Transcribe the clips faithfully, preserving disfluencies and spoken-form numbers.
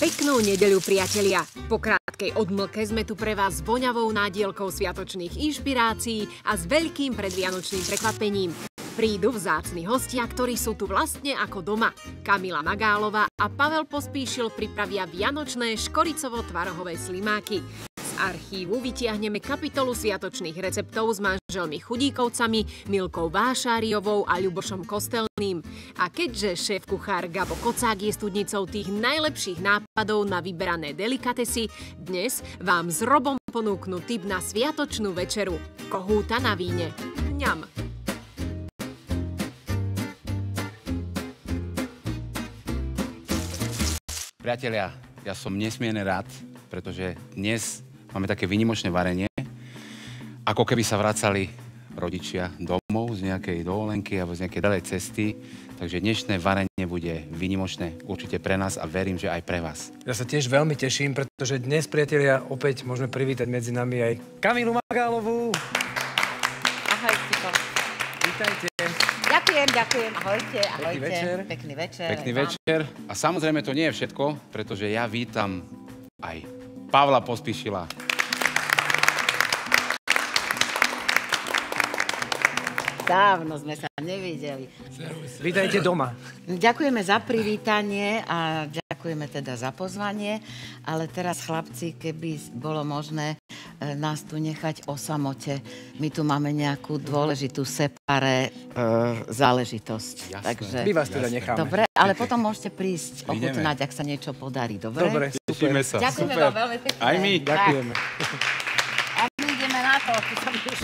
Peknú nedeľu, priatelia. Po krátkej odmlke sme tu pre vás s voňavou nádielkou sviatočných inšpirácií a s veľkým predvianočným prekvapením. Prídu vzácni hostia, ktorí sú tu vlastne ako doma. Kamila Magálová a Pavel Pospíšil pripravia vianočné škoricovo-tvarohové slimáky. Z archívu vytiahneme kapitolu sviatočných receptov s manželmi Chudíkovcami, Milkou Vášáriovou a Ľubošom Kostelným. A keďže šéf-kuchár Gabo Kocák je studnicou tých najlepších nápadov na vyberané delikatesy, dnes vám s Robom ponúknu tip na sviatočnú večeru. Kohúta na víne. Ňam. Priatelia, ja som nesmierne rád, pretože dnes máme také výnimočné varenie, ako keby sa vracali rodičia domov z nejakej dovolenky alebo z nejakej dalej cesty. Takže dnešné varenie bude výnimočné určite pre nás a verím, že aj pre vás. Ja sa tiež veľmi teším, pretože dnes, priatelia, opäť môžeme privítať medzi nami aj Kamilu Magálovú. Ahoj, Ciko. Vítajte. Ďakujem, ďakujem. Ahojte, ahojte. Pekný večer. Pekný večer. Pekný večer. A samozrejme to nie je všetko, pretože ja vítam aj Pavla Pospíšila. Dávno sme sa nevideli. Vítajte doma. Ďakujeme za privítanie a ďakujeme teda za pozvanie, ale teraz, chlapci, keby bolo možné e, nás tu nechať o samote. My tu máme nejakú dôležitú separé e, záležitosť. Jasné. Takže... My vás teda necháme. Dobre, ale potom môžete prísť Prídeme. ochutnať, ak sa niečo podarí. Dobre? Dobre, Tešíme sa. Ďakujeme Super. vám veľmi pekne. Aj my. Tak. Ďakujeme. A my ideme na to. Tu som už...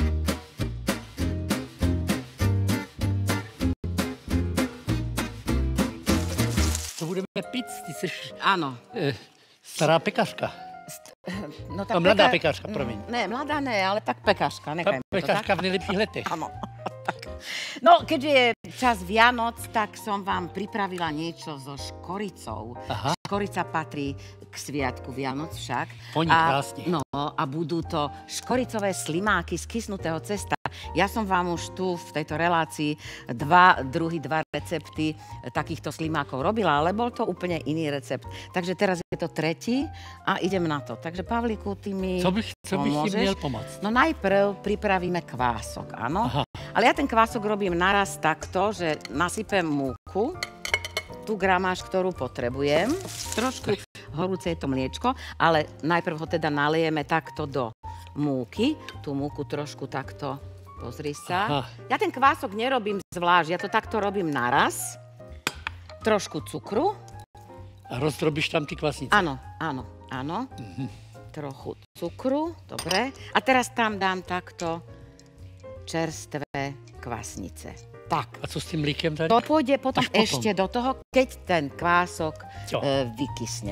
Co budeme pít? Ty jsi Áno. eh, stará pekařka. No, A mladá pekařka, promiň. Ne, mladá ne, ale tak pekařka, Ta nechajme to tak. pekařka v nejlepších letech. Áno. Tak. No, keďže je čas Vianoc, tak som vám pripravila niečo so škoricou. Aha. Škorica patrí k sviatku Vianoc však. Voní A- krásne. No, a budú to škoricové slimáky z kysnutého cesta. Ja som vám už tu v tejto relácii dva druhy, dva recepty takýchto slimákov robila, ale bol to úplne iný recept. Takže teraz je to tretí a idem na to. Takže, Pavlíku, ty mi Co bych, co bych pomôžeš? jim měl pomoct? No najprv pripravíme kvások, áno. Aha. Ale ja ten kvások robím naraz takto, že nasypem múku, tú gramáž, ktorú potrebujem. Trošku horúce je to mliečko, ale najprv ho teda naliejeme takto do múky. Tú múku trošku takto, pozri sa. Aha. Ja ten kvások nerobím zvlášť, ja to takto robím naraz. Trošku cukru. A rozdrobíš tam ty kvasnice? Áno, áno, áno. Trochu cukru, dobre. A teraz tam dám takto čerstvé kvasnice. Tak. A co s tím mlíkem tady? To pôjde potom, Až potom. ešte do toho, keď ten kvások Jo. e, vykysne.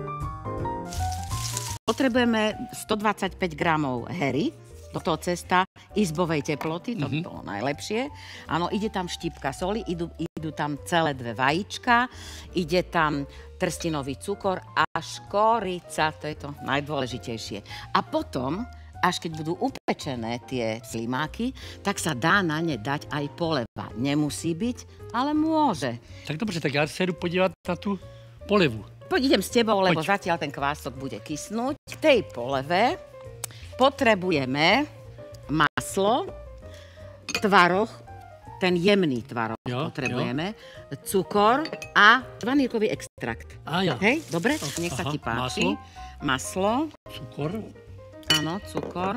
Potrebujeme stodvadsaťpäť gramov hery, do toho cesta izbovej teploty, to by Mhm. bolo najlepšie. Áno, ide tam štípka soli, idú, idú tam celé dve vajíčka, ide tam trstinový cukor a škorica, to je to najdôležitejšie. A potom, až keď budú upečené tie slimáky, tak sa dá na ne dať aj poleva. Nemusí byť, ale môže. Tak dobře, tak já se jdu podívat na tu polevu. Poď, idem s tebou, lebo Poď. zatiaľ ten kvások bude kysnúť. K tej poleve potrebujeme maslo, tvaroh, ten jemný tvaroh Jo, potrebujeme, cukor a vanilkový extrakt. A ja. Hej, dobre? Nech sa Aha, ti páči. Maslo. Cukor. Áno, cukor.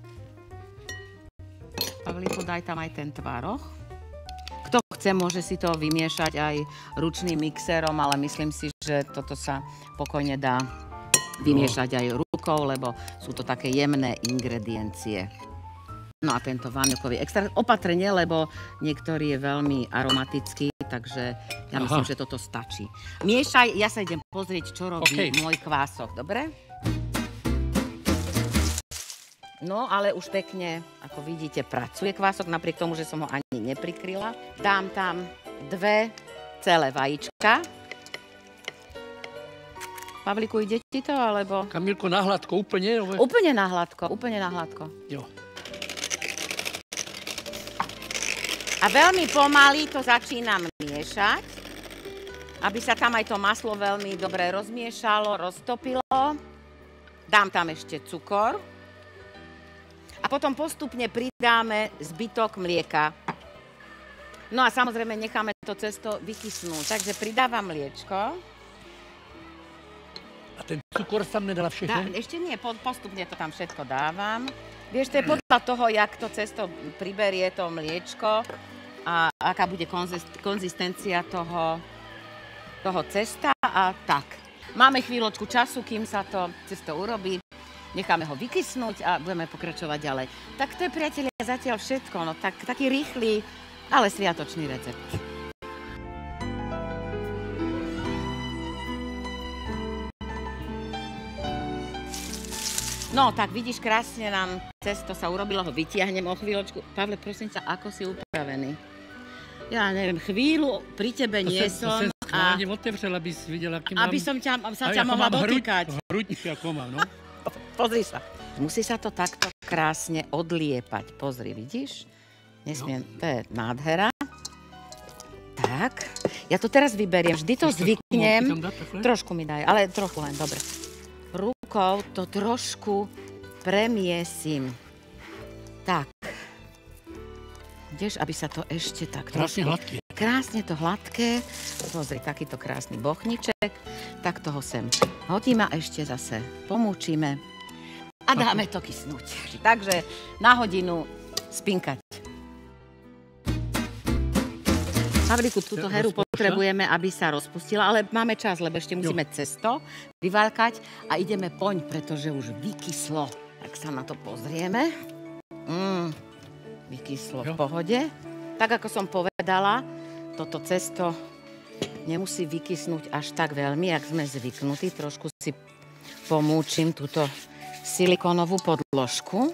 Pavlíku, daj tam aj ten tvaroh. Kto chce, môže si to vymiešať aj ručným mixérom, ale myslím si, že toto sa pokojne dá vymiešať aj rukou, lebo sú to také jemné ingrediencie. No a tento vanilkový extrakt. Opatrne, lebo niektorý je veľmi aromatický, takže ja myslím, Aha. že toto stačí. Miešaj, ja sa idem pozrieť, čo robí OK. môj kvások, dobre? No, ale už pekne, ako vidíte, pracuje kvások, napriek tomu, že som ho ani neprikryla. Dám tam dve celé vajíčka. Pavlíku, ide ti to, alebo... Kamilko, na hladko, úplně? Nebo... Úplne na hladko, úplne na hladko. Jo. A veľmi pomaly to začínam miešať. aby sa tam aj to maslo veľmi dobre rozmiešalo, roztopilo. Dám tam ešte cukor. A potom postupne pridáme zbytok mlieka. No a samozrejme necháme to cesto vykysnúť. Takže pridávam mliečko. A ten cukor tam nedala všechno? Dá, ešte nie, postupne to tam všetko dávam. Vieš, to je podľa toho, jak to cesto priberie to mliečko a aká bude konzistencia toho, toho cesta a tak. Máme chvíľočku času, kým sa to cesto urobí. Necháme ho vykysnúť a budeme pokračovať ďalej. Tak to je, priatelia, zatiaľ všetko. No, tak, taký rýchly, ale sviatočný recept. No, tak vidíš, krásne nám cesto sa urobilo, ho vytiahnem o chvíľočku. Pavle, prosím sa, ako si upravený? Ja neviem, chvíľu pri tebe nie som. To som schválne otevřel, aby si videla, aký mám... Aby som ťa, sa ťa mohla dotýkať. Hruď, ako mám, no. Pozri sa. Musí sa to takto krásne odliepať. Pozri, vidíš? Nesmiem, to je nádhera. Tak. Ja to teraz vyberiem. Vždy to zvyknem. Trošku mi daj, ale trochu len, dobre. Rukou to trošku premiesím. Tak. Ideš, aby sa to ešte tak trošku... Krásne hladké. Krásne to hladké. Pozri, takýto krásny bochniček. Tak toho sem hodíme a ešte zase pomúčime. A dáme to kysnúť. Takže na hodinu spinkať. Pavlíku, túto heru potrebujeme, aby sa rozpustila, ale máme čas, lebo ešte musíme cesto vyvalkať a ideme poň, pretože už vykyslo. Tak sa na to pozrieme. Mm, vykyslo v pohode. Tak, ako som povedala, toto cesto nemusí vykysnúť až tak veľmi, ak sme zvyknutí. Trošku si pomúčim túto silikónovú podložku.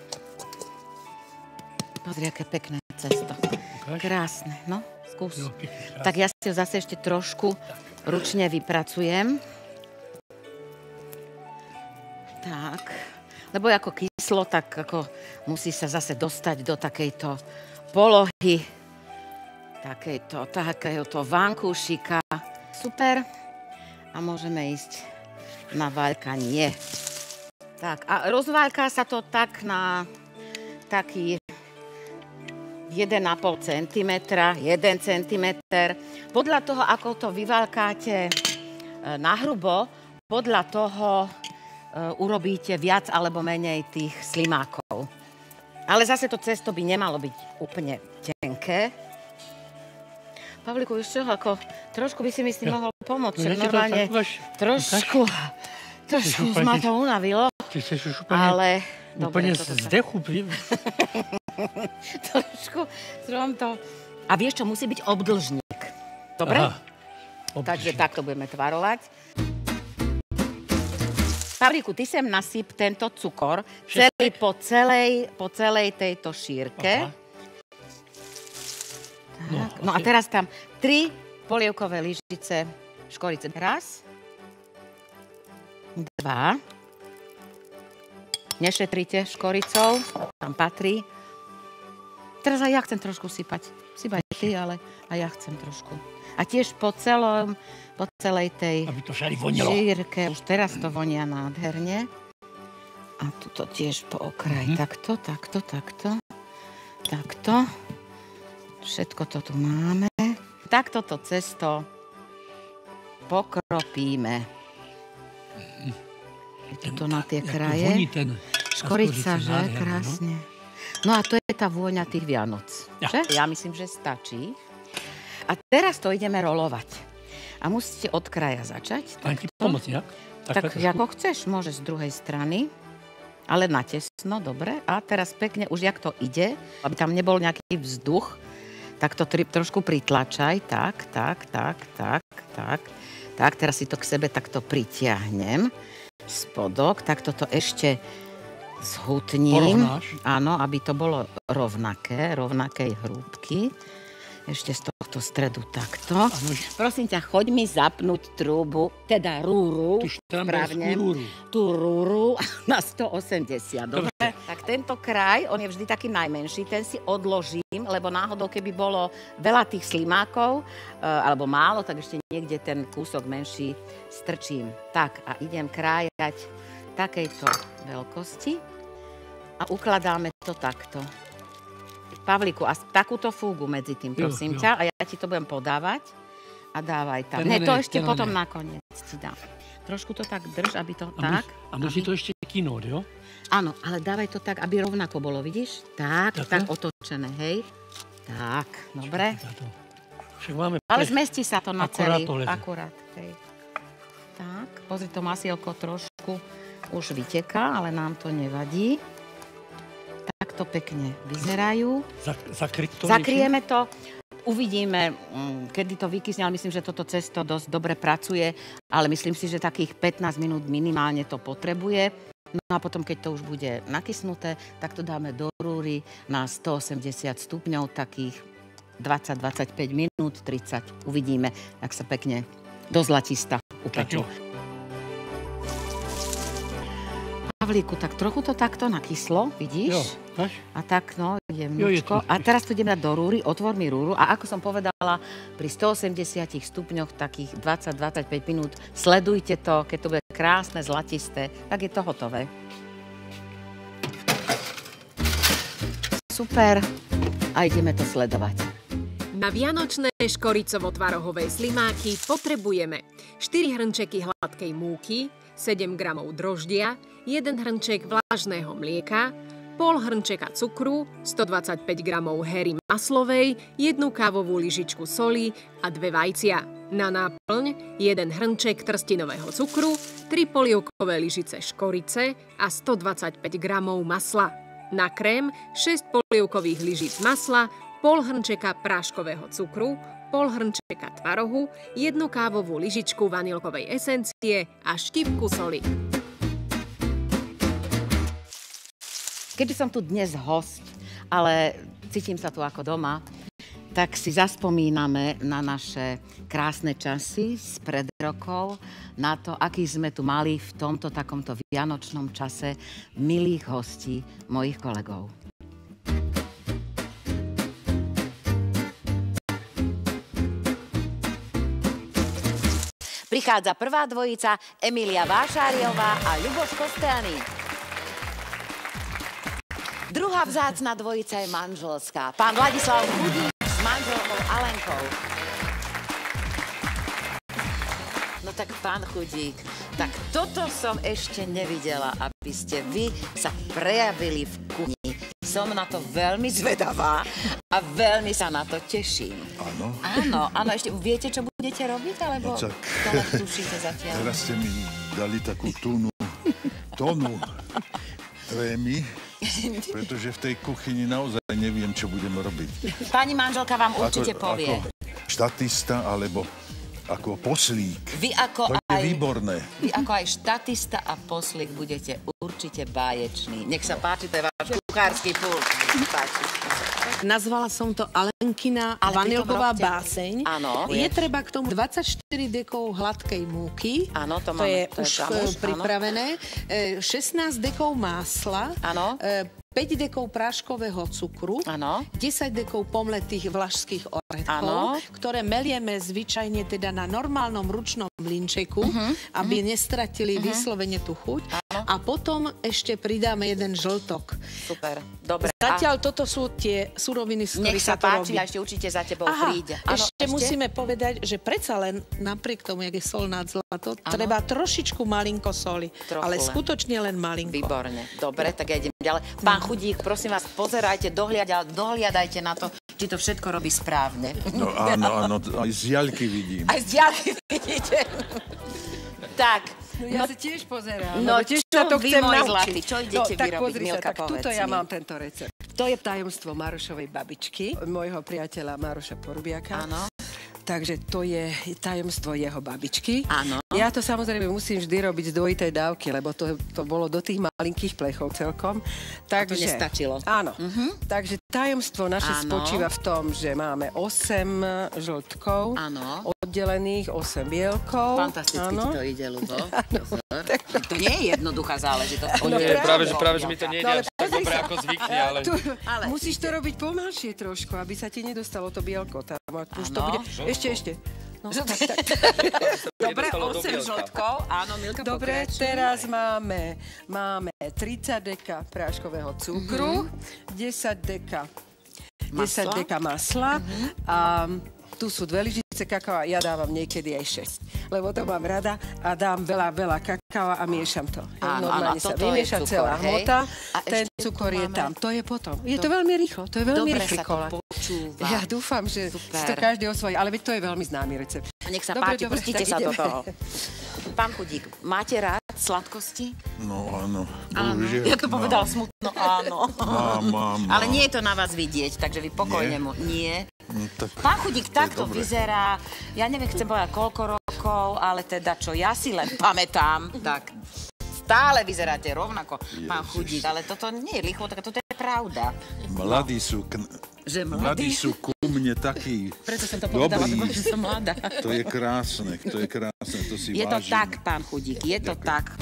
Pozri, aké pekné cesto. Krásne, no. Skús. Jo, tak ja si ho zase ešte trošku ručne vypracujem. Tak. Lebo ako kyslo, tak ako musí sa zase dostať do takejto polohy. Takejto, takéhoto vankúšika. Super. A môžeme ísť na vaľkanie. Tak, a rozvaľká sa to tak na taký jeden a pol centimetra, jeden centimeter. Podľa toho, ako to vyvalkáte na hrubo, podľa toho urobíte viac alebo menej tých slimákov. Ale zase to cesto by nemalo byť úplne tenké. Pavlíku, víš čo, ako trošku by si mi s tým mohol pomôcť. Normálne trošku, trošku ma to unavilo. Ale... Úplne z dechu. Trošku som to... A vieš čo, musí byť obdĺžnik. Dobre? Aha, takže takto budeme tvarovať. Pavlíku, ty sem nasyp tento cukor celý po celej, po celej tejto šírke. Tak. No a teraz tam tri polievkové lyžice škorice. Raz. Dva. Nešetrite škoricou, tam patrí. Teraz aj ja chcem trošku sypať. Sypaj ty, ale aj ja chcem trošku. A tiež po celom, po celej tej šírke. Už teraz to vonia nádherne. A tuto tiež po okraj. Mm-hmm. Takto, takto, takto. Takto. Všetko to tu máme. Takto to cesto pokropíme. Tuto na tie kraje. Škorica, že? Krásne. No a to je tá vôňa tých Vianoc. Že? Ja myslím, že stačí. A teraz to ideme rolovať. A musíte od kraja začať. Mám ti pomôcť, ja? Tak ako chceš, môžeš z druhej strany. Ale natesno, dobre. A teraz pekne, už jak to ide, aby tam nebol nejaký vzduch, tak to tri, trošku pritlačaj. Tak, tak, tak, tak, tak. Tak, teraz si to k sebe takto pritiahnem. Spodok, tak toto ešte zhutním. Porovnáš. Áno, aby to bolo rovnaké, rovnakej hrúbky. ešte z tohto stredu takto. Prosím ťa, choď mi zapnúť trúbu, teda rúru, Tú štramberskú správne, rúru. tú rúru na sto osemdesiat. Dobre? Tak tento kraj, on je vždy taký najmenší, ten si odložím, lebo náhodou, keby bolo veľa tých slimákov, alebo málo, tak ešte niekde ten kúsok menší strčím. Tak, a idem krájať takejto veľkosti a ukladáme to takto. Pavlíku, a takúto fúgu medzi tým, prosím jo, jo. ťa, a ja ti to budem podávať a dávaj tam. Ne, to ešte potom nakoniec ti dám. Trošku to tak drž, aby to a tak. Mus, a musí aby... to ešte kinúť, jo? Áno, ale dávaj to tak, aby rovnako bolo, vidíš? Tak, tak, tak otočené, hej? Tak, dobre. Však máme ale zmestí sa to na celý. To akurát, hej. Tak, pozri, to masielko trošku už vyteká, ale nám to nevadí. Takto pekne vyzerajú. to Zakrieme to. Uvidíme, kedy to vykysne, ale myslím, že toto cesto dosť dobre pracuje, ale myslím si, že takých pätnásť minút minimálne to potrebuje. No a potom, keď to už bude nakysnuté, tak to dáme do rúry na sto osemdesiat stupňov, takých dvadsať dvadsaťpäť minút, tridsať. Uvidíme, ak sa pekne do zlatista upečú. Pavlíku, tak trochu to takto nakyslo, vidíš? Jo, až? A tak, no, jemnúčko. A teraz to idem dať do rúry, otvor mi rúru. A ako som povedala, pri sto osemdesiat stupňoch, takých dvadsať dvadsaťpäť minút, sledujte to, keď to bude krásne, zlatisté, tak je to hotové. Super. A ideme to sledovať. Na vianočné škoricovo-tvarohové slimáky potrebujeme štyri hrnčeky hladkej múky, sedem gramov droždia, jeden hrnček vlažného mlieka, pol hrnčeka cukru, stodvadsaťpäť gramov hery maslovej, jednu kávovú lyžičku soli a dve vajcia. Na náplň jeden hrnček trstinového cukru, tri polievkové lyžice škorice a stodvadsaťpäť gramov masla. Na krém šesť polievkových lyžic masla, pol hrnčeka práškového cukru, pol hrnčeka tvarohu, jednu kávovú lyžičku vanilkovej esencie a štipku soli. Keďže som tu dnes host, ale cítim sa tu ako doma, tak si zaspomíname na naše krásne časy spred rokov, na to, aký sme tu mali v tomto takomto vianočnom čase milých hostí mojich kolegov. Prichádza prvá dvojica Emília Vášáriová a Ľuboš Kostelný. Druhá vzácna dvojica je manželská. Pán Vladislav Chudík s manželkou Alenkou. No tak pán Chudík, tak toto som ešte nevidela, aby ste vy sa prejavili v kuchyni. Som na to veľmi zvedavá a veľmi sa na to teším. Áno. Áno, áno, ešte viete, čo budete robiť, alebo no, to len tušíte zatiaľ? Teraz ste mi dali takú túnu, tónu trémy, pretože v tej kuchyni naozaj neviem, čo budem robiť. Pani manželka vám určite ako, povie. Ako štatista, alebo ako poslík. Vy ako to aj, je výborné. Vy ako aj štatista a poslík budete určite báječný. Nech sa páči, to je váš kuchársky pult. Nazvala som to Alenkina vanilková báseň. Áno. Je treba k tomu dvadsaťštyri dekov hladkej múky. Áno, to, to máme. je to už je už pripravené. Áno. šestnásť dekov másla. Áno. päť dekov práškového cukru, ano. desať dekov pomletých vlašských orechov, ano. ktoré melieme zvyčajne teda na normálnom ručnom mlynčeku, uh-huh. aby uh-huh. nestratili uh-huh. vyslovene tú chuť. Ano. A potom ešte pridáme jeden žltok. Super, dobre. Zatiaľ a... toto sú tie suroviny, z ktorých sa, sa to páči, robí. a ešte určite za tebou Aha, príde. Ano, ešte, ešte musíme povedať, že predsa len napriek tomu, jak je sol nad zlato, ano. treba trošičku malinko soli. Trochu ale len. skutočne len malinko. Výborne. Dobre, tak ja idem ďalej. Pán Chudík, prosím vás, pozerajte, dohliada, dohliadajte na to, či to všetko robí správne. No áno, áno, aj z diaľky vidím. Aj z diaľky vidíte. Tak. No ja no, sa tiež pozerám. No tiež čo to vy, chcem môj naučiť. zlatý, čo idete no, tak vyrobiť, pozri Milka, sa, tak tuto ja mi. mám tento recept. To je tajomstvo Marošovej babičky, môjho priateľa Maroša Porubiaka. Áno. Takže to je tajomstvo jeho babičky. Áno. Ja to samozrejme musím vždy robiť z dvojitej dávky, lebo to, to bolo do tých malinkých plechov celkom. Takže, a to nestačilo. Áno. Uh-huh. Takže tajomstvo naše Áno. spočíva v tom, že máme osem žltkov, Áno. oddelených, osem bielkov. Fantasticky ti Áno. to ide, Ľubo. To nie je jednoduchá záležitosť. No, Nie, práve. práve, že, práve, že mi to nejde No, ale až tak dobre, ako zvykne, ale... Tu, Ale musíš to robiť pomalšie trošku, aby sa ti nedostalo to bielko. Tam, už to Áno. bude... Ešte, ešte. No, tak, tak. Dobre, nedostalo do osem bielka. žltkov. Áno, Milka, Dobre, pokračuj. teraz máme, máme tridsať deka práškového cukru, desať deka, desať Masla. deka masla a tu sú dve lyžice kakao a ja dávam niekedy aj šesť, lebo to mám rada a dám veľa, veľa kakao a miešam to. Áno, Normálne áno, sa toto je vymieša cukor, celá hej? hmota, A ten ešte cukor tu je máme- tam, to je potom. Je to veľmi rýchlo, to je veľmi Dobre rýchly sa to koláč. počúva. Ja dúfam, že si Super. to každý osvojí, ale veď to je veľmi známy recept. Nech sa Dobre, páči, dobre, pustite tak sa do ideme. toho. Pán Chudík, máte rád sladkosti? No áno, Áno. bohužiaľ. Ja to povedal smutno, áno. Mám, mám, mám. Ale nie je to na vás vidieť, takže vy pokojne mu... Nie. No, tak, Pán Chudík, to je takto dobre. vyzerá, ja neviem, chcem povedať koľko rokov, ale teda čo ja si len pamätám, tak stále vyzeráte rovnako, pán Chudík. Ale toto nie je lichvo, tak toto je pravda. Mladí sú, k... Že mladí mladý? sú ku mne takí Preto som to povedala, dobrí. že som mladá. To je krásne, to je krásne, to si Je to vážim. tak, pán Chudík, je to tak.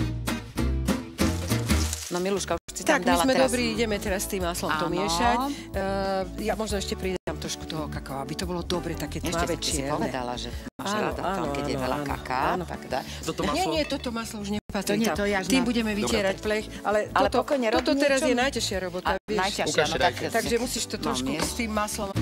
No Miluška, už si tam Tak, my dala sme teraz... dobrí, ideme teraz s tým maslom to Áno. miešať. Uh, ja možno ešte pridám trošku toho kakao, aby to bolo dobre, také Ešte tmavé ty si čierne. povedala, že máš Áno, rada to, áno, keď je áno, veľa áno, kaká. áno. Tak dá. Toto Nie, maslo? nie, toto maslo už nepatrí To nie, tam. to je až Tým na- budeme vytierať plech, ale, Ale toto, pokojne rob toto teraz niečo- je najťažšia robota, A vieš. najťažšia, Ukáž no si tak... dajte. Takže musíš to No, trošku mieš. s tým maslom.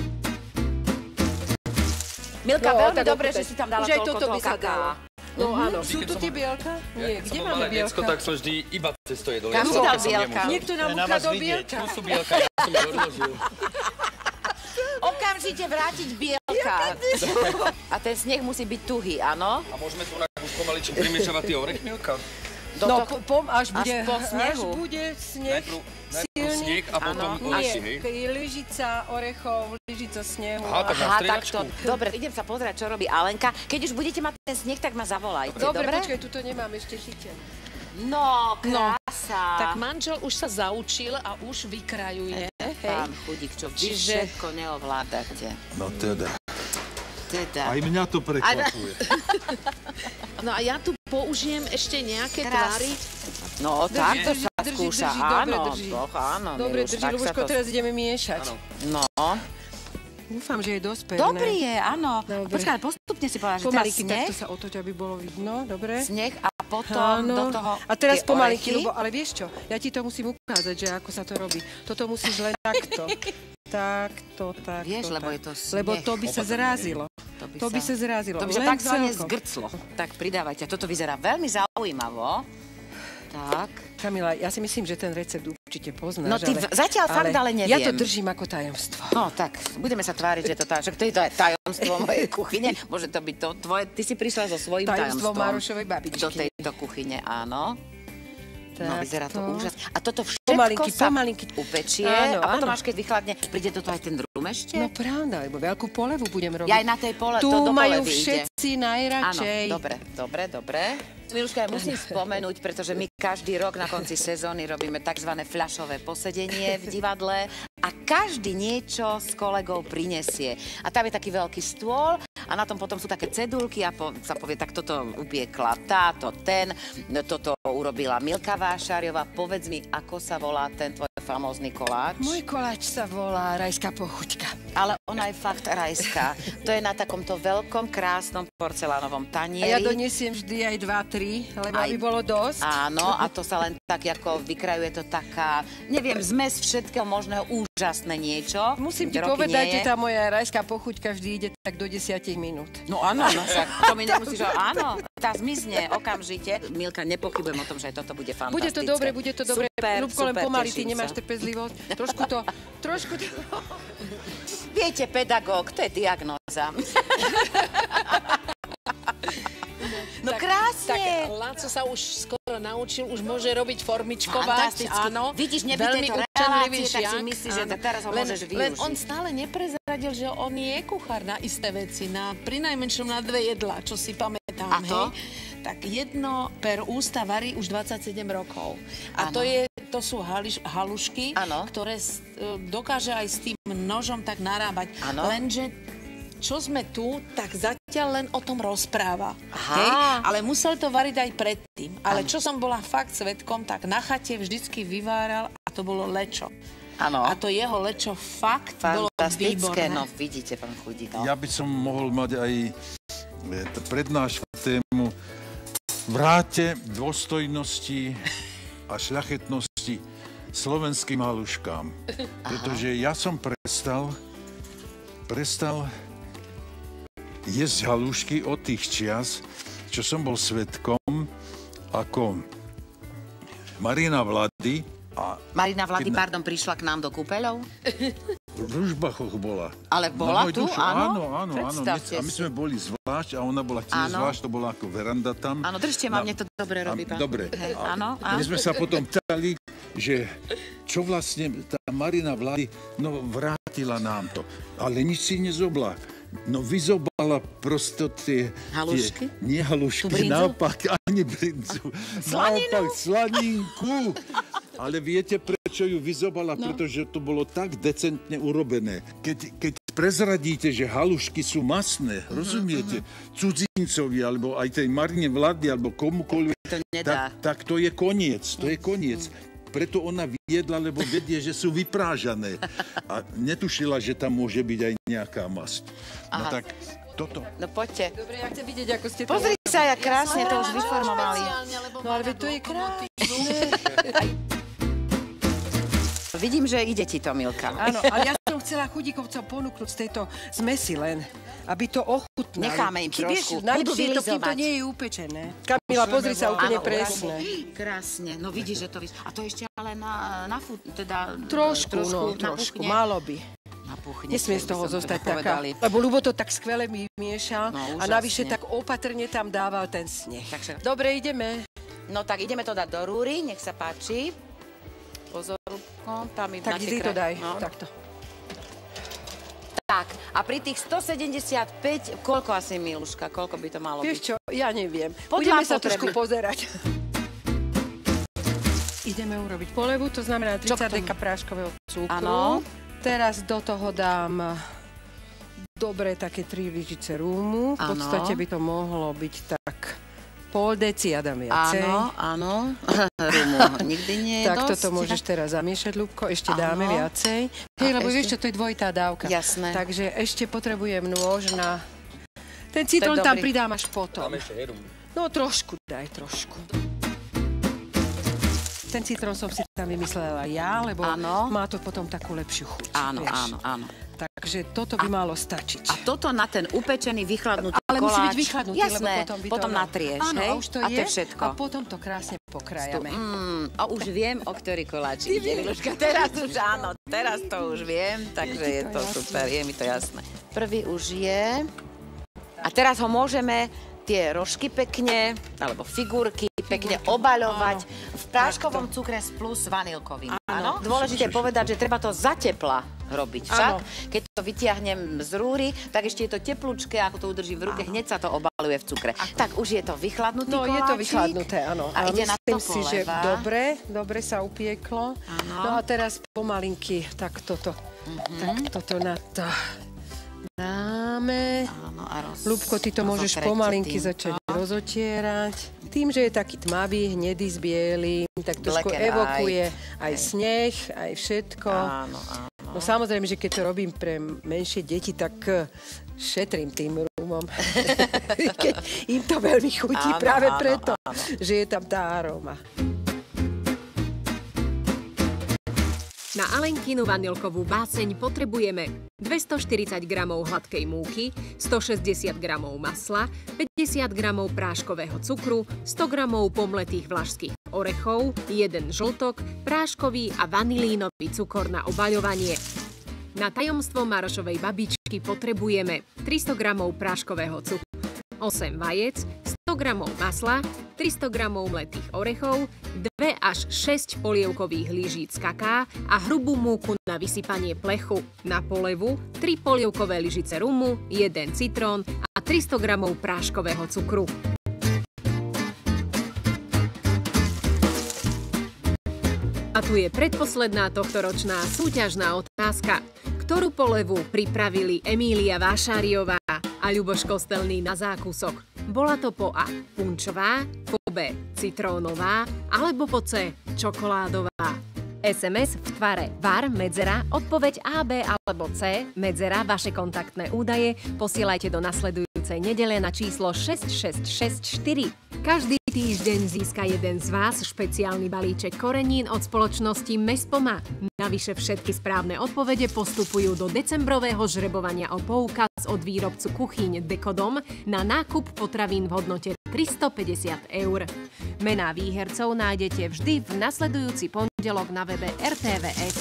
Milka, No, veľmi tak dobre, ochutnaj. že si tam dala Už aj toľko toto toho by sa kaká. dalo. No áno. Sú Keď tu som- tie bielka? Nie, Keď kde som bol máme malé decko, bielka? tak som vždy iba cesto jedol. Kam si dal som bielka? nemusel. Niekto nám To je na uchá vás do vidieť. bielka. Tu sú bielka, ja som ich odložil. Okamžite vrátiť bielka. A ten sneh musí byť tuhý, áno? A môžeme tu už pomaličky primiešavať tie orechy, Milka? Do No, toho- po, až bude, po snehu. až bude sneh. Najprv, najprv silný. sneh a potom Áno. orechy, hej? Nie, lyžica orechov, lyžica snehu. Aha, tak na Aha, striedačku. takto. Dobre, idem sa pozrieť, čo robí Alenka. Keď už budete mať ten sneh, tak ma zavolajte, Dobre, dobre? počkaj, tuto nemám ešte chytené. No, krása. Tak manžel už sa zaučil a už vykrajuje. Pán Chudík, čo vy Čiže- všetko neovládate. No teda, Teda. aj mňa to prekvapuje. No a ja tu použijem ešte nejaké Teraz. tvary. No, takto drží, sa drží, skúša. drží, dobre Áno, drží. doch, áno, Dobre, Miluš, drží, tak sa Ľuboško, to... teraz ideme miešať. Áno. No, Dúfam, že je dosť pevné. dobrý je, áno. Dobre. Počkaj, postupne si povedala, že teraz Pomalinky sneh, takto sa otoč, aby bolo vidno, dobre? sneh a potom Áno. do toho A teraz tie pomalinky, orechy. Ľubo, ale vieš čo? Ja ti to musím ukázať, že ako sa to robí. Toto musíš len takto. Takto, takto. Vieš, lebo tak. je to sneh. Lebo to by sa zrazilo. To by To by sa zrazilo. To by sa Len takzvané celkom. zgrclo. Tak pridávajte. Toto vyzerá veľmi zaujímavo. Tak. Kamila, ja si myslím, že ten recept určite poznáš. No ty ale, v- zatiaľ fakt ale Ja to neviem. držím ako tajomstvo. No tak, budeme sa tváriť, že to, tá, že to je to aj tajomstvo mojej kuchyne. Môže to byť to tvoje. Ty si prišla so svojím Tajomstvo tajomstvom. Marošovej babičky. Do tejto kuchyne, áno. No, vyzerá to Takto. úžasne. A toto všetko Pomalinky, sa pomalinky. upečie Áno, a potom áno. až keď vychladne, príde do toho aj ten drum ešte? No pravda, lebo veľkú polevu budem robiť. Ja aj na tej pole, Tu to do majú polevy ide. všetci Áno, najradšej. dobre, dobre, dobre. Miluška, ja musím spomenúť, pretože my každý rok na konci sezóny robíme tzv. Fľašové posedenie v divadle a každý niečo s kolegou prinesie. A tam je taký veľký stôl a na tom potom sú také cedulky a po, sa povie, tak toto upiekla táto, ten, toto urobila Milka Vášariová. Povedz mi, ako sa volá ten tvoj famózny koláč? Môj koláč sa volá rajská pochuťka. Ale ona je fakt rajská. To je na takomto veľkom, krásnom porcelánovom A tanieri. ja donesiem vždy aj dva, tri, lebo Aj- aby bolo dosť. Áno, a to sa len tak ako vykrajuje to taká, neviem, zmes všetkého možného, úžasné niečo. Musím ti Roky povedať, nie že je. tá moja rajská pochuťka vždy ide tak do desiatich minút. No áno, no však, to mi nemusíš, áno, tá zmizne okamžite. Milka, nepochybujem o tom, že aj toto bude fantastické. Bude to dobre, bude to dobre. Super, Ľubko, len super, pomaly, ty teším nemáš sa. trpezlivosť. Trošku to, trošku to... Viete, pedagóg, to je diagnóza. No krásne. Tak Láco sa už skoro naučil, už môže robiť formičkovať. Fantasticky. Áno. Vidíš, nebí Veľmi tieto učenlivý relácie, tak si žiak, myslíš, že áno. teraz ho len, môžeš Len využiť. on stále neprezradil, že on je kuchár na isté veci, na prinajmenšom na dve jedlá, čo si pamätám. A to? Hej? Tak jedno per ústa varí už dvadsaťsedem rokov. A Áno. to je to sú hališ, halušky, ano. Ktoré s, dokáže aj s tým nožom tak narábať. Ano. Lenže čo sme tu, tak zatiaľ len o tom rozpráva. Hej? Ale musel to variť aj predtým. Ale čo som bola fakt svedkom, tak na chate vždycky vyváral a to bolo lečo. Ano. A to jeho lečo fakt bolo výborné. No vidíte, pán Chudík. No. Ja by som mohol mať aj prednášku tému Vráte dôstojnosti a šľachetnosti slovenským haluškám. Pretože ja som prestal, prestal jesť halušky od tých čias, čo som bol svedkom, ako Marina Vlady a... Marina Vlady, keď... pardon, prišla k nám do kúpeľov? V Ružbachoch bola. Ale bola tu, dušu, áno? Áno, áno, áno. A my sme boli zvlášť a ona bola tiež zvlášť, to bola ako veranda tam. Áno, držte ma, mne to dobre robí, pán. Dobre. Hej, áno, áno. My sme sa potom ptali, že čo vlastne tá Marina Vlady, no vrátila nám to, ale nič si nezobla. No vyzobala prosto tie... Halušky? Tie, nie halušky, naopak, ani brinzu. Slaninu? Naopak, slaninku. Ale viete, prečo ju vyzobala? No. Pretože to bolo tak decentne urobené. Keď, keď prezradíte, že halušky sú masné, uh-huh, rozumiete? Uh-huh. Cudzincovi, alebo aj tej Marine Vlady, alebo komukoľvek, to nedá. Tak, tak to je koniec, to je koniec. Preto ona viedla, lebo vedie, že sú vyprážané. A netušila, že tam môže byť aj nejaká masť. No tak toto. No poďte. Dobre, ja chcem vidieť, ako ste to... Pozri sa, jak krásne to už vyformovali. No ale to je krásne. Vidím, že ide ti to, Milka. Áno, ale ja som chcela chudíkovcom ponúknuť z tejto zmesi len, aby to ochutnali. Necháme im trošku. Vieš, najlepšie je to, kým to nie je upečené. Kamila, pozri sa, úplne presné. Krásne. No vidíš, že to... A to ešte ale na, na fut, teda... Trošku, no, trošku, malo by. Nesmie z toho zostať taká, lebo Ľubo to tak skvele miešal a navyše tak opatrne tam dával ten sneh. Dobre, ideme. No tak ideme to dať do rúry, nech sa páči. Pozor, Ľubko, tam tak ty to daj, takto. Tak, a pri tých stosedemdesiatpäť, koľko asi, Miluška, koľko by to malo byť? Vieš čo, ja neviem. Podľa Budeme sa potreby. trošku pozerať. Ideme urobiť polevu, to znamená tridsať deka práškového cukru. Áno. Teraz do toho dám dobre také tri lyžice rúmu. V podstate by to mohlo byť tak pol deci, ja dám viacej. Áno, áno. Rúmu nikdy nie je tak dosť. Tak toto môžeš teraz zamiešať, Ľubko. Ešte áno. Dáme viacej. Hej, lebo ešte... vieš čo, to je dvojitá dávka. Jasné. Takže ešte potrebujem nôž na... Ten citrón tam pridám až potom. Tam ešte je rum. No trošku, daj trošku. Ten citrón som si tam vymyslela ja, lebo áno. Má to potom takú lepšiu chuť. Áno, vieš. áno, áno. Takže toto by a, malo stačiť. A toto na ten upečený, vychladnutý koláč. Ale musí byť vychladnutý, jasné, lebo potom by to... potom natrieš, áno, hej? A už to a je. To je všetko. A potom to krásne pokrájame. Mm, a už viem, o ktorý koláč ide, Miluška. Teraz už áno, teraz to už viem, takže je to jasné. Super, je mi to jasné. Prvý už je. A teraz ho môžeme tie rožky pekne, alebo figurky pekne obaľovať v práškovom cukre plus vanilkovým. Áno. Dôležité je povedať, že treba to za tepla robiť. Však, keď to vytiahnem z rúry, tak ešte je to teplúčke, ako to udržím v ruke, hneď sa to obaluje v cukre. Ako? Tak už je to vychladnutý no, koláčik. No, je to vychladnuté, áno. A ide na to si, že dobre, dobre sa upieklo. Áno. No a teraz pomalinky, tak toto, mm-hmm. tak toto na to dáme. Áno, a roz... Ľubko, ty to môžeš pomalinky tým. začať no. rozotierať. Tým, že je taký tmavý, hnedý s bielým, tak trošku evokuje aj, aj sneh, aj všetko. Áno, áno. No samozrejme, že keď to robím pre menšie deti, tak šetrím tým rumom. Keď im to veľmi chutí áno, práve áno, preto, áno. že je tam tá aróma. Na Alenkinu vanilkovú báseň potrebujeme dvestoštyridsať gramov hladkej múky, stošesťdesiat gramov masla, päťdesiat gramov práškového cukru, sto gramov pomletých vlašských orechov, jeden žltok, práškový a vanilínový cukor na obaľovanie. Na tajomstvo Marošovej babičky potrebujeme tristo gramov práškového cukru, osem vajec, sto gramov masla, tristo gramov mletých orechov, dve až šesť polievkových lyžíc kaká a hrubú múku na vysypanie plechu. Na polevu tri polievkové lyžice rumu, jeden citrón a tristo gramov práškového cukru. A tu je predposledná tohtoročná súťažná otázka, ktorú polevu pripravili Emília Vášáriová a Ľuboš Kostelný na zákusok. Bola to po A. punčová, po B. citrónová alebo po C. čokoládová. es em es v tvare var, medzera, odpoveď A, B alebo C, medzera, vaše kontaktné údaje posielajte do nasledujúcej nedele na číslo šesť šesť šesť štyri. Každý týždeň získa jeden z vás špeciálny balíček korenín od spoločnosti Mespoma. Navyše všetky správne odpovede postupujú do decembrového žrebovania o poukaz od výrobcu kuchyň Dekodom na nákup potravín v hodnote tristopäťdesiat eur. Mená výhercov nájdete vždy v nasledujúci pondelok na webe er té vé es.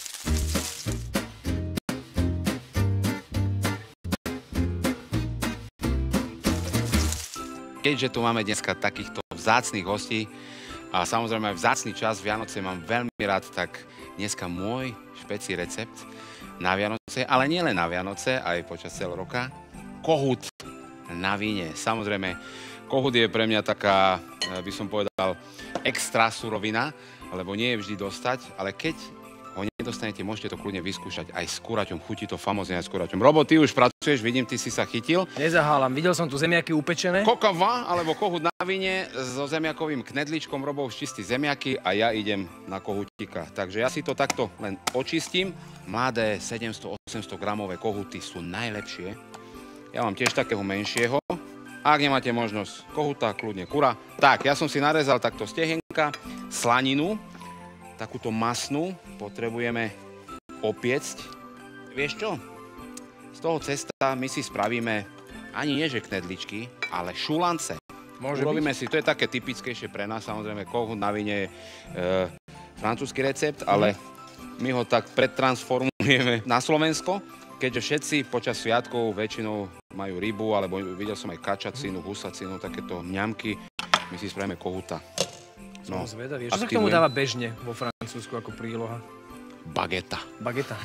Keďže tu máme dneska takýchto vzácnych hostí a samozrejme aj vzácny čas, Vianoce mám veľmi rád, tak dneska môj špeci recept na Vianoce, ale nie len na Vianoce, aj počas celého roka, kohút na víne. Samozrejme, kohút je pre mňa taká, by som povedal, extra surovina, lebo nie je vždy dostať, ale keď ho nedostanete, môžete to kľudne vyskúšať aj s kuraťom. Chutí to famózne aj s kuraťom. Robo, ty už pracuješ, vidím, ty si sa chytil. Nezahálam, videl som tu zemiaky upečené. Kokova, alebo kohút na víne so zemiakovým knedličkom. Robo už čistí zemiaky a ja idem na kohútika. Takže ja si to takto len očistím. Mladé sedemsto osemsto gramové kohúty sú najlepšie. Ja mám tiež takého menšieho. Ak nemáte možnosť kohúta, kľudne kura. Tak, ja som si narezal takto stehenka, slaninu, takúto masnú potrebujeme opiecť. Vieš čo? Z toho cesta my si spravíme ani nie že knedličky, ale šulance. Môže Urobíme byť? si, to je také typickejšie pre nás, samozrejme kohút na víne je e, francúzsky recept, ale my ho tak pretransformujeme na Slovensko, keďže všetci počas sviatkov väčšinou majú rybu, alebo videl som aj kačacinu, husacinu, takéto mňamky, my si spravíme kohúta. No, som zvedavý. Čo sa k tomu dáva bežne vo Francúzsku ako príloha? Bageta. Bageta.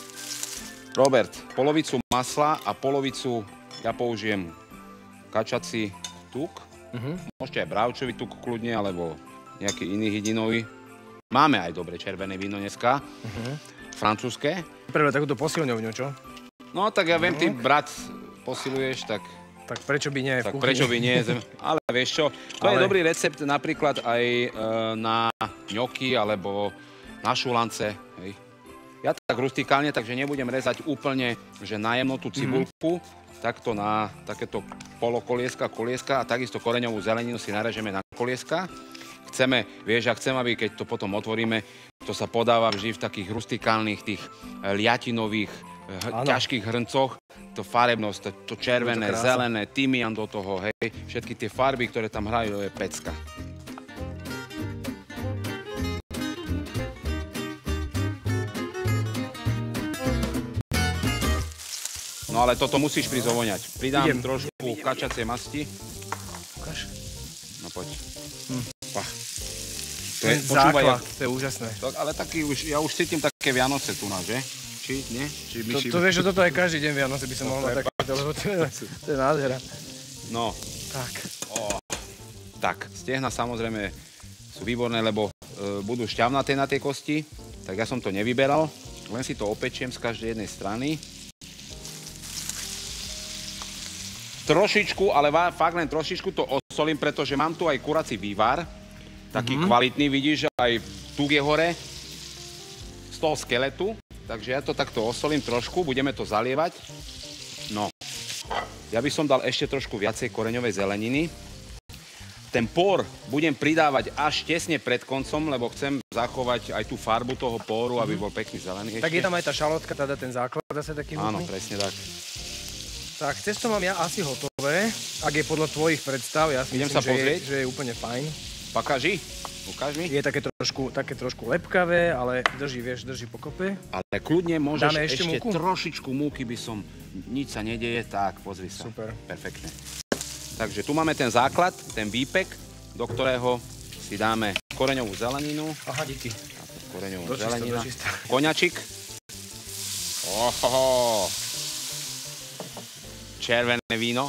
Robert, polovicu masla a polovicu, ja použijem kačací tuk. Uh-huh. Môžete aj bravčový tuk kľudne, alebo nejaký iný hydinový. Máme aj dobre červené víno dneska. Uh-huh. Francúzske. Prvé takúto posilňovňu, čo? No, tak ja viem, ty brat posiluješ, tak... Tak prečo by nie v tak kuchyni? prečo by nie? Ale vieš čo, to Ale... je dobrý recept napríklad aj e, na ňoky alebo na šulance. Hej. Ja tak rustikálne, takže nebudem rezať úplne, že na jemnotú cibulku, mm-hmm. takto na takéto polokolieska, kolieska a takisto koreňovú zeleninu si narežeme na kolieska. Chceme, vieš, a chcem, aby keď to potom otvoríme, to sa podáva vždy v takých rustikálnych, tých liatinových, Ano. ťažkých hrncoch, to farebnosť, to, to červené, to zelené, tymián do toho, hej, všetky tie farby, ktoré tam hrajú, je pecka. No ale toto musíš prizovoňať. Pridám idem, trošku idem, idem, kačacie masti. Ukáž. No poď. Hm. Pach. To je základ, to je úžasné. To, ale taký už, ja už cítim také Vianoce tu na, že? Či, nie? Či to, to vieš, že toto aj každý deň Vianoce by som mohol mať takéto, lebo to je, to je nádhera. No. Tak. Oh. Tak, stehna samozrejme sú výborné, lebo e, budú šťavnaté na tej kosti, tak ja som to nevyberal, len si to opečiem z každej jednej strany. Trošičku, ale fakt len trošičku to osolím, pretože mám tu aj kurací vývar, taký mm-hmm. kvalitný, vidíš, aj tuk je hore z toho skeletu. Takže ja to takto osolím trošku, budeme to zalievať. No, ja by som dal ešte trošku viacej koreňovej zeleniny. Ten pór budem pridávať až tesne pred koncom, lebo chcem zachovať aj tú farbu toho póru, aby bol pekný zelený ešte. Tak je tam aj tá šalotka, teda ten základ zase taký hutný? Áno, presne tak. Tak, cesto mám ja asi hotové, ak je podľa tvojich predstav, ja si Idem myslím, sa že, pozrieť. Je, že je úplne fajn. Pakáži? Ukáž mi. Je také trošku, také trošku lepkavé, ale drží, vieš, drží pokope. Ale kľudne môžeš Dáme ešte, ešte múku? trošičku múky, by som, nič sa nedeje, tak pozri sa. Super. Perfektne. Takže tu máme ten základ, ten výpek, do ktorého si dáme koreňovú zeleninu. Aha, díky. Koreňovú dočista, zelenina. Dočista. Koňačik. Ohoho. Červené víno.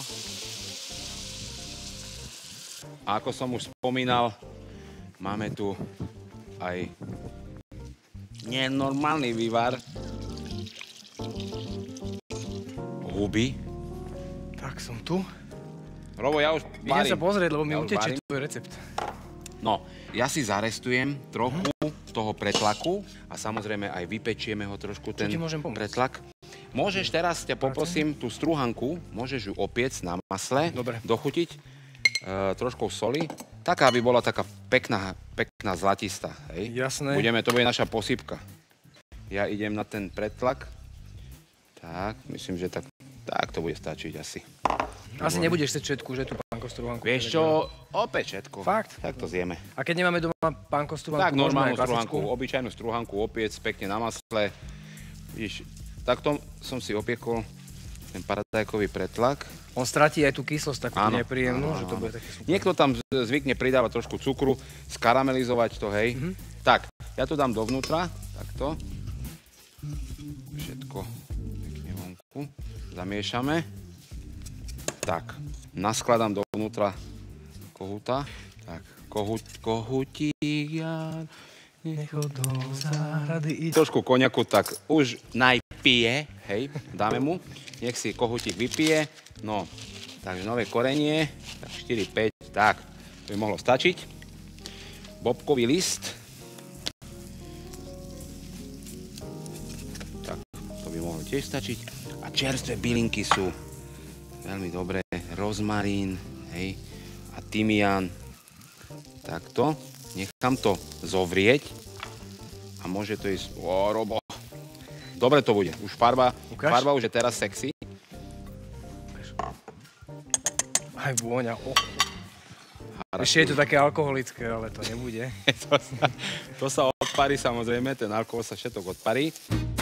A ako som už spomínal, máme tu aj Nenormálny vývar. Huby. Tak som tu. Robo, ja už Idem varím. sa pozrieť, lebo mi Ja už utečie varím. tvoj recept. No, ja si zarestujem trochu toho pretlaku a samozrejme aj vypečieme ho trošku, ten ti môžem pomôcť? pretlak. Môžeš teraz, ťa poprosím, tú strúhanku, môžeš ju opiec na masle, Dobre. dochutiť e, troškou soli, taká, aby bola taká pekná, pekná zlatistá. Hej? Jasné. Budeme, to bude naša posypka. Ja idem na ten pretlak. Tak, myslím, že tak, tak to bude stačiť asi. Asi nebudeš chcieť všetku, že tú pánkostrúhanku. Vieš čo, opäť všetko. Fakt? Tak to zjeme. A keď nemáme doma pánkostrúhanku, Tak normálnu môžeme aj klasickú? strúhanku, obyčajnú strúhanku, opiec, pekne na masle. Vidíš, takto som si opiekol ten paradajkový pretlak. On stratí aj tú kyslosť takú Áno, nepríjemnú, áno, že to áno. bude také super. Niekto tam zvykne pridávať trošku cukru, skaramelizovať to, hej. Mhm. Tak, ja to dám dovnútra, takto. Všetko pekne vonku. Zamiešame. Tak, naskladám dovnútra kohúta. Tak, kohút, kohútík, ja... Nechod do záhrady. Trošku koniaku, tak už najpije, hej, dáme mu. Nech si kohútik vypije. No, takže nové korenie, tak štyri päť, tak, to by mohlo stačiť. Bobkový list. Tak, to by mohlo tiež stačiť. A čerstvé bylinky sú veľmi dobré. Rozmarín, hej, a tymián. Takto. Nechám to zovrieť a môže to ísť... Ó, Robo. Dobre to bude. Už farba, farba už je teraz sexy. Aj vôňa. Oh. Ešte je to také alkoholické, ale to nebude. to, sa, to sa odparí samozrejme, ten alkohol sa všetok odparí.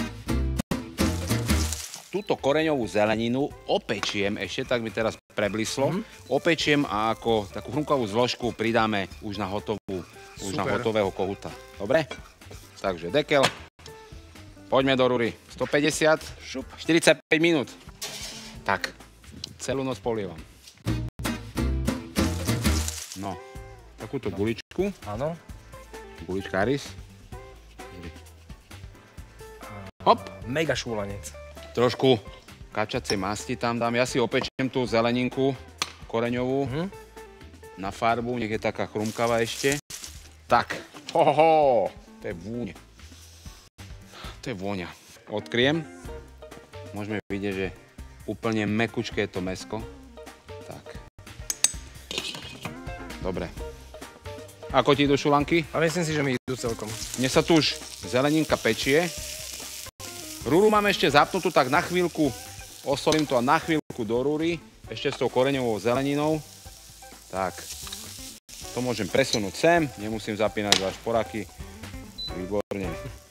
Túto koreňovú zeleninu opečiem ešte, tak mi teraz preblislo. Mm-hmm. Opečiem a ako takú chrumkovú zložku pridáme už na hotovú, už na hotového kohúta. Dobre? Takže dekel. Poďme do rúry. stopäťdesiat, šup, štyridsaťpäť minút. Tak, celú noc polievam. No, takúto guličku. Áno. Guličkáris. Hop. Mega šúlanec. Trošku kačacej masti tam dám. Ja si opečiem tú zeleninku koreňovú mm-hmm. na farbu, nech je taká chrumkavá ešte. Tak, hoho, to je vôňa. To je vôňa. Odkriem. Môžeme vidieť, že úplne mekučké je to mäsko. Tak. Dobre. Ako ti idú šulanky? A myslím si, že mi idú celkom. Mne sa tu už zeleninka pečie. Rúru mám ešte zapnutú, tak na chvíľku osolím to a na chvíľku do rúry, ešte s tou koreňovou zeleninou. Tak, to môžem presunúť sem, nemusím zapínať dva šporáky. Výborne.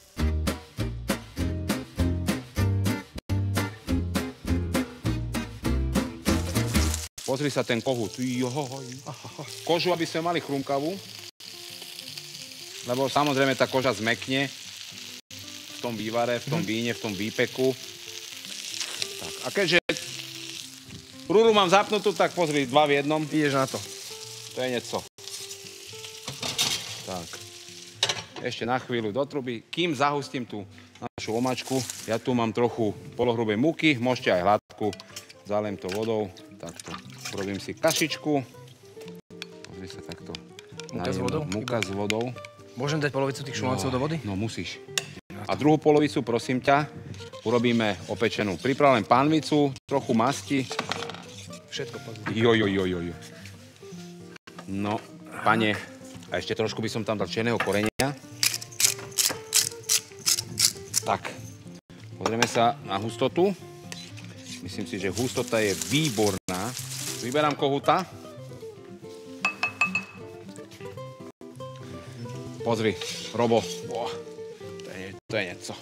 Pozri sa ten kohút. Kožu, aby sme mali chrumkavú, lebo samozrejme tá koža zmekne v tom vývare, v tom víne, v tom výpeku. Tak, a keďže rúru mám zapnutú, tak pozri, dva v jednom. Ideš na to. To je niečo. Tak. Ešte na chvíľu do truby. Kým zahustím tú našu omačku, ja tu mám trochu polohrubej múky, môžete aj hladkú. Zaliem to vodou. Takto. Urobím si kašičku. Pozri sa takto. Múka s vodou? Múka s vodou. Môžem dať polovicu tých šulancov do vody? No musíš. A druhú polovicu, prosím ťa, urobíme opečenú. Pripravujem pánvicu, trochu masti. Všetko pozri. Jo, jo, jo, jo, jo. No, pane, a ešte trošku by som tam dal černého korenia. Tak, pozrieme sa na hustotu. Myslím si, že hustota je výborná. Vyberám kohúta. Pozri, Robo. Oh, to je, to je niečo.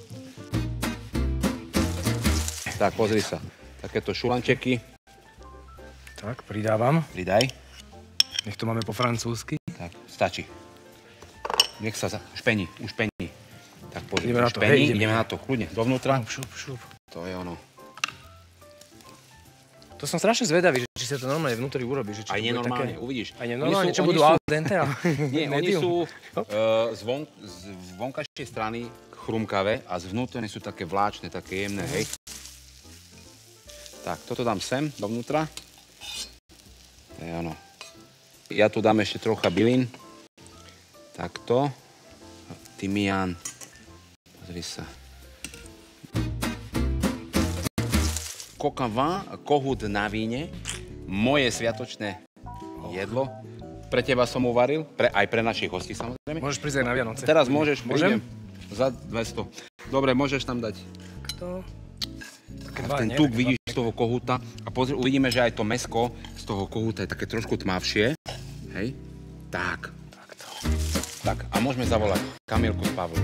Tak, pozri sa. Takéto šulančeky. Tak, pridávam. Pridaj. Nech to máme po francúzsky. Tak, stačí. Nech sa špení, už pení. Tak pozri, ideme na už to, pení, hej, ideme na to, kľudne, dovnútra. Šup, šup. To je ono. To som strašne zvedavý, že či sa sa to normálne vnútri urobí. Že či aj to bude nenormálne, také... uvidíš. Aj nenormálne, sú, čo budú sú... al dente? Ale... Nie, oni sú uh, z, von, z vonkajšej strany chrumkavé a zvnútorne sú také vláčne, také jemné, hej. Tak, toto dám sem, dovnútra. To je ono. Ja tu dám ešte trocha bylín. Takto. Tymián. Pozri sa. Coq au vin, kohút na víne. Moje sviatočné jedlo. Pre teba som uvaril, pre, aj pre našich hostí samozrejme. Môžeš prísť aj na Vianoce. Teraz môžeš, Môžem? prídem za dvesto. Dobre, môžeš tam dať. Kto? Ten tuk vidíš z toho kohúta a pozri, uvidíme, že aj to mäsko z toho kohúta je také trošku tmavšie. Hej? Tak. Takto. Tak, a môžeme zavolať Kamilku s Pavlom.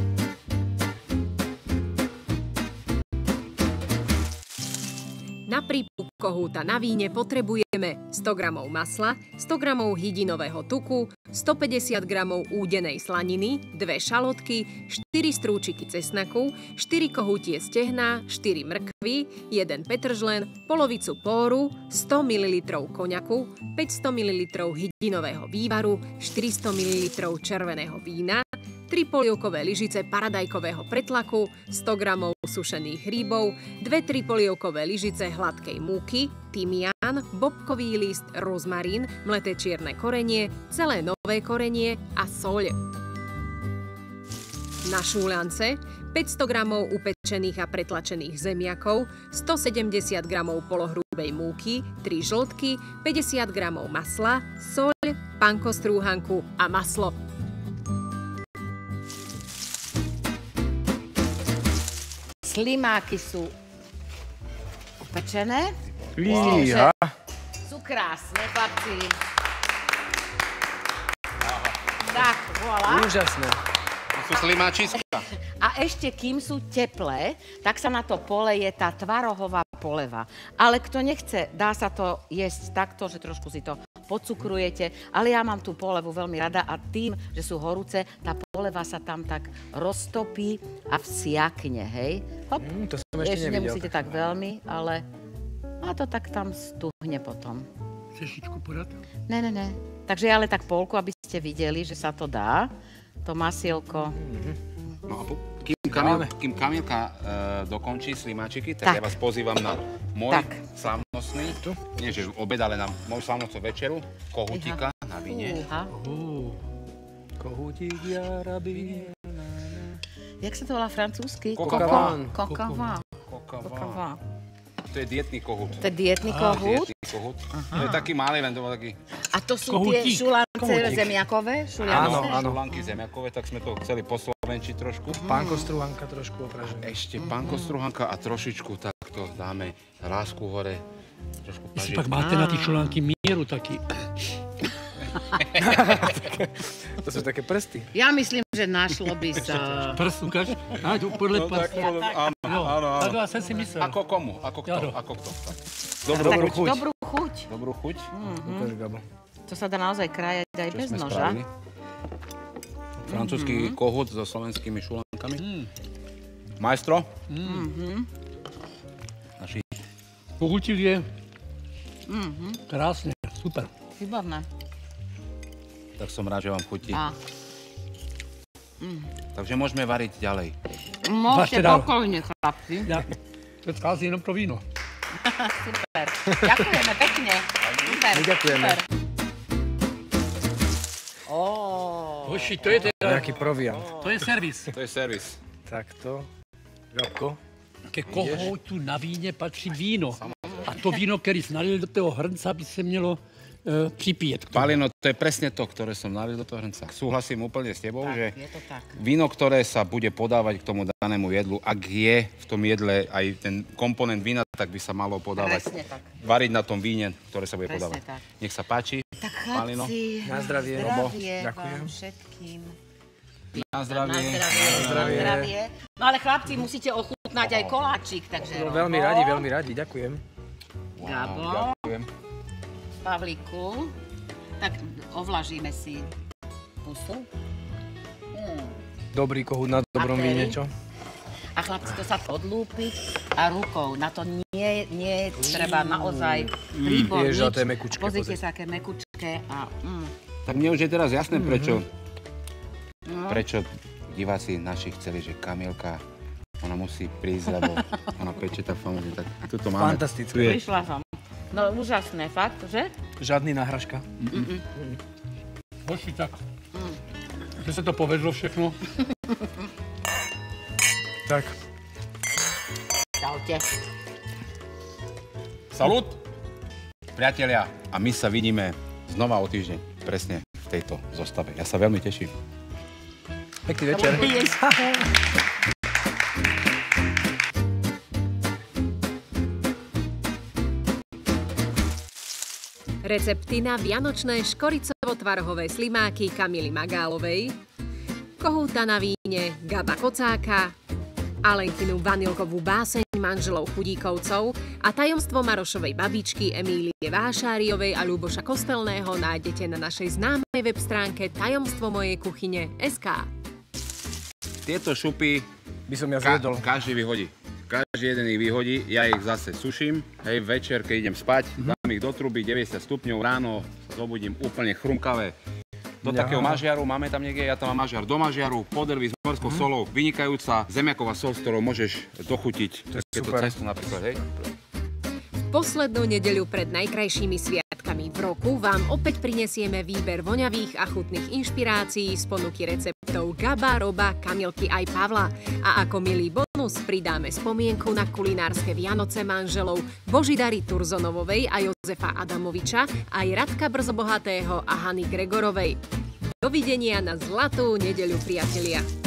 Na prípuk kohúta na víne potrebujeme sto gramov masla, sto gramov hydinového tuku, stopäťdesiat gramov údenej slaniny, dve šalotky, štyri strúčiky cesnaku, štyri kohútie stehná, štyri mrkvy, jeden petržlen, polovicu póru, sto mililitrov koňaku, päťsto mililitrov hydinového vývaru, štyristo mililitrov červeného vína, tri polievkové lyžice paradajkového pretlaku, sto gramov sušených hríbov, dve tri polievkové lyžice hladkej múky, tymián, bobkový list, rozmarín, mleté čierne korenie, celé nové korenie a soľ. Na šúľance päťsto gramov upečených a pretlačených zemiakov, stosedemdesiat gramov polohrubej múky, tri žltky, päťdesiat gramov masla, soľ, panko strúhanku a maslo. Slimáky sú upečené. Fíha. Sú krásne, chlapci. Tak, voilà. Úžasné. To sú slimáčiska. A ešte, kým sú teplé, tak sa na to poleje tá tvarohová poleva. Ale kto nechce, dá sa to jesť takto, že trošku si to podcukrujete, ale ja mám tú polevu veľmi rada a tým, že sú horúce, tá poleva sa tam tak roztopí a vsiakne, hej? Hop. Mm, to som ešte, ešte nevidel. nemusíte tak veľmi, ale a to tak tam stuhne potom. Cešičku podat? Ne, ne, ne. Takže ale tak polku, aby ste videli, že sa to dá. To masielko. No a po, kým, Kamil, kým Kamilka uh, dokončí slimáčiky, tak, tak ja vás pozývam na môj tak. slávnostný, nie že obed, ale na moju slávnostnú večeru, kohútika na víne. Uh, kohútik, jarabí. Jak sa to volá francúzsky? Coq au vin. Coq au vin. Coq au vin. To je dietný kohút. To je dietný kohút? Dietný kohút. To je taký malý, len to bol taký... A to sú tie šulance zemiakové? Áno, áno. Šulanky zemiakové, tak sme to chceli poslovenčiť trošku. Pánko strúhanka trošku opražené. Ešte pánko strúhanka a trošičku takto dáme lásku hore. Trošku pažiť. Pak máte na tí šulánky mieru taký. To sú také prsty. Ja myslím, že našlo by sa... Prst, ukáž? Á, tu podľa prstu. Áno, áno, áno. Tak vás som si myslel. Ako komu? Ako kto? Ako kto? Dobrú chuť. Dobrú chuť. Dobrú chuť. To sa dá naozaj krájať aj bez noža. Francúzsky kohút so slovenskými šulankami. Majstro? Naši. Kohútik je krásne, super. Výborné. Tak som rád, že vám chutí. A. Mm. Takže môžeme variť ďalej. Môžete pokojne, chlapci. Ja, to je jenom pro víno. Super. Ďakujeme pekne. Super. My ďakujeme. Super. Oh. Hoši, to je teda... Nejaký proviant. To je servis. To je servis. Takto. Gabko. Ke kohoutu na víně patří víno. A to víno, který jsi nalil do toho hrnca, by se mělo Uh, pripíjet. Palino, to je presne to, ktoré som nalil do toho hrnca. Súhlasím úplne s tebou, tak, že je to tak. víno, ktoré sa bude podávať k tomu danému jedlu, ak je v tom jedle aj ten komponent vína, tak by sa malo podávať, variť na tom víne, ktoré sa bude presne podávať. Tak. Nech sa páči, tak Palino. chlapci, na zdravie. zdravie Ďakujem. vám všetkým. Na zdravie. Na zdravie. Na zdravie. Na zdravie. No ale chlapci, musíte ochutnať aj koláčik, takže... No, veľmi radi, veľmi radi, ďakujem. Gabo. Wow, ďakujem. Pavlíku, tak ovlažíme si pusu. Mm. Dobrý kohút na dobrom víne, čo? A chlapci, to sa odlúpiť. a rukou. Na to nie, nie treba naozaj príborniť. Ježiš, to je mekučké. Pozrite sa, aké mekučké. A, mm. Tak mne už je teraz jasné, prečo, no. prečo diváci naši chceli, že Kamilka, ona musí prísť, lebo ona peče tak famózne. Tak tuto máme. Fantastické. Prišla som. No úžasné, fakt, že? Žiadny náhražka. Boží tak. Že sa to povedlo všechno. Tak. Čaute. Salut, priatelia. A my sa vidíme znova o týždeň, presne v tejto zostave. Ja sa veľmi teším. Pekný večer. Recepty na vianočné škoricovo-tvarhové slimáky Kamily Magálovej, kohúta na víne Gaba Kocáka, Alenkinu vanilkovú báseň manželov Chudíkovcov a tajomstvo Marošovej babičky Emílie Vášáriovej a Ľuboša Kostelného nájdete na našej známej web stránke tajomstvo mojej kuchyne bodka es ká. Tieto šupy by som ja ka zjedol. každý vyhodí. Každý jeden ich vyhodí, ja ich zase suším. Hej, večer, keď idem spať, mm-hmm. dám ich do truby, deväťdesiat stupňov, ráno sa zobudím úplne chrumkavé. Do ja. takého mažiaru, máme tam niekde, ja tam mám mažiar do mažiaru, podervy s morskou mm-hmm. solou, vynikajúca zemiaková sol, s ktorou môžeš dochutiť takéto cesto napríklad, hej. V poslednú nedeľu pred najkrajšími sviatkami v roku vám opäť prinesieme výber voňavých a chutných inšpirácií z ponuky receptov Gaba, Roba, Kamilky aj Pavla. A ako milý bonus pridáme spomienku na kulinárske Vianoce manželov Božidary Turzonovovej a Jozefa Adamoviča, aj Radka Brzobohatého a Hany Gregorovej. Dovidenia na zlatú nedeľu, priatelia.